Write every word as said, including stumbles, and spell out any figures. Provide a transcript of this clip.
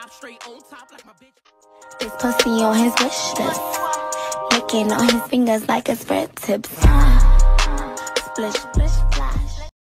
This pussy on his wish list, licking on his fingers like a spread tips. Uh, splish, splish.